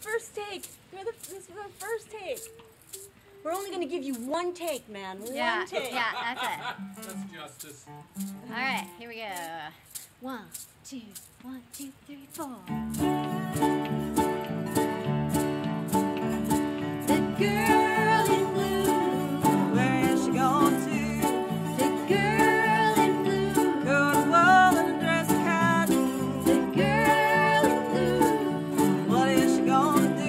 first take. This is the first take. We're only going to give you one take, man. One take. Yeah, that's it. That's justice. All right, here we go. 1, 2, 1, 2, 3, 4. The girl in blue, Where is she going to? the girl in blue, Go to the wall in a dress of cotton. the girl in blue. What is she going to do?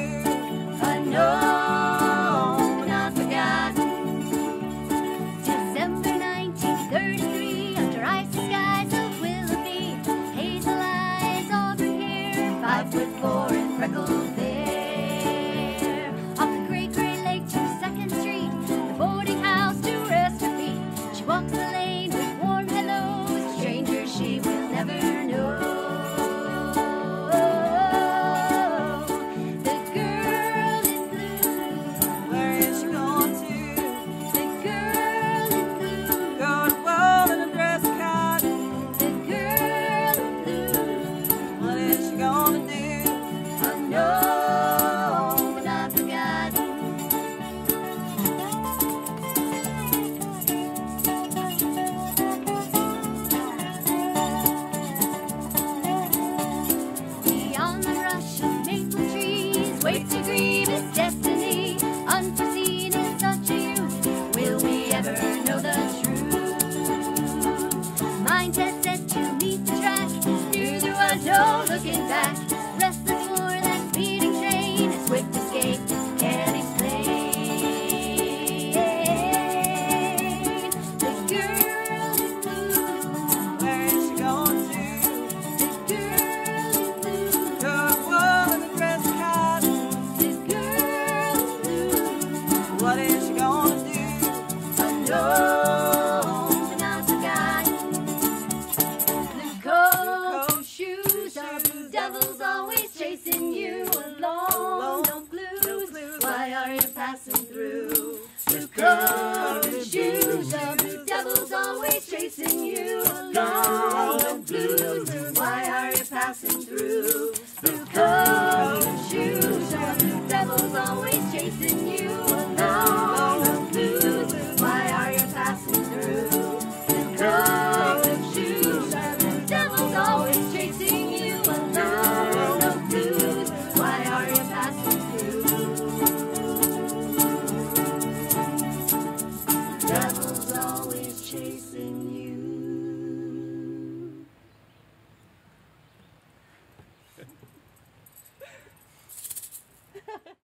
Unknown, not forgotten. December 1933, under icy skies of Willoughby, hazel eyes, auburn hair, 5'4" and freckled there. Off the great gray lake to 2nd Street, the boarding house to rest her feet. She walks the lane with warm hellos, strangers she will never know. The girl in blue, Where is she going to? the girl in blue, Go to the wall in a dress of cotton. the girl in blue. What is she going to do? Unknown, not forgotten. Beyond the rush of maple trees waits a grievous destiny. Unforeseen in such a youth, will we ever know the truth? Mindset set to meet the track, through there was no looking back. Restless for that speeding train, a swift escape can't explain. The girl in blue, Where is she going to? the girl in blue, Go to the wall in a dress of cotton. the girl in blue. What is she going to do? Unknown, not forgotten. Blue coat, blue shoes, are blue devils always chasing you along. No blues, why are you passing through? Blue coat, blue shoes, are blue devils always chasing you along. No blues, why are you passing through? Blue coat, blue shoes, are blue devils always chasing you along. No blues, why are you passing through? Blue coat, blue shoes, are blue devils always chasing you along. No blues, why are you passing through? Devils always chasing you.